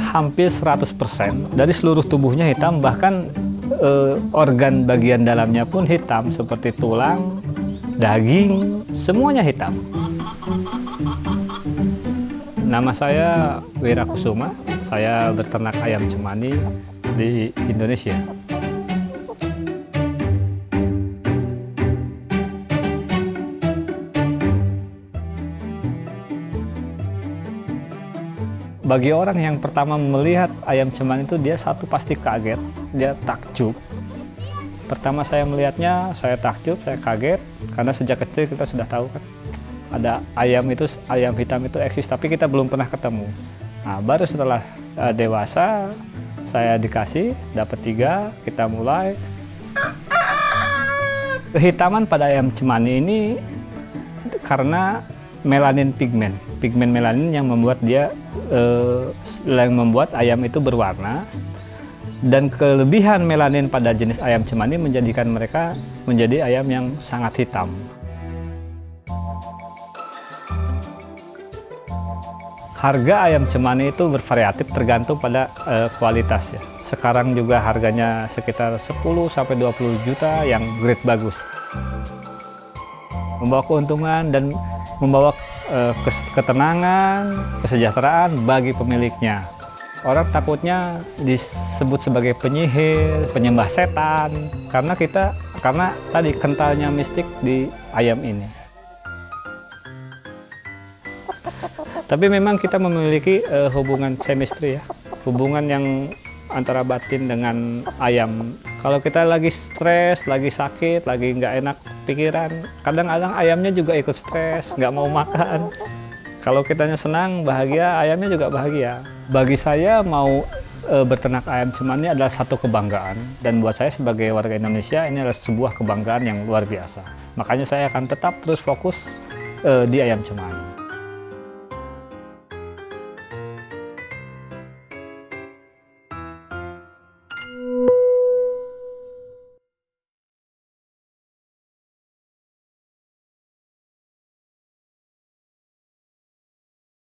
hampir 100%. Dari seluruh tubuhnya hitam, bahkan organ bagian dalamnya pun hitam, seperti tulang, daging, semuanya hitam. Nama saya Wira Kusuma, saya berternak ayam cemani di Indonesia. Bagi orang yang pertama melihat ayam cemani itu, dia satu pasti kaget, dia takjub. Pertama saya melihatnya, saya takjub, saya kaget, karena sejak kecil kita sudah tahu kan, ada ayam hitam itu eksis, tapi kita belum pernah ketemu. Nah, baru setelah dewasa, saya dikasih, dapat 3, kita mulai. Kehitaman pada ayam cemani ini karena melanin pigmen melanin yang membuat ayam itu berwarna, dan kelebihan melanin pada jenis ayam cemani menjadikan mereka menjadi ayam yang sangat hitam. Harga ayam cemani itu bervariatif tergantung pada kualitas ya. Sekarang juga harganya sekitar 10-20 juta yang grade bagus. Membawa keuntungan dan membawa ketenangan, kesejahteraan bagi pemiliknya. Orang takutnya disebut sebagai penyihir, penyembah setan, karena tadi kentalnya mistik di ayam ini. Tapi memang kita memiliki hubungan chemistry ya, hubungan yang antara batin dengan ayam. Kalau kita lagi stres, lagi sakit, lagi nggak enak pikiran, kadang-kadang ayamnya juga ikut stres, nggak mau makan. Kalau kitanya senang, bahagia, ayamnya juga bahagia. Bagi saya mau berternak ayam cemani adalah satu kebanggaan, dan buat saya sebagai warga Indonesia ini adalah sebuah kebanggaan yang luar biasa. Makanya saya akan tetap terus fokus di ayam cemani.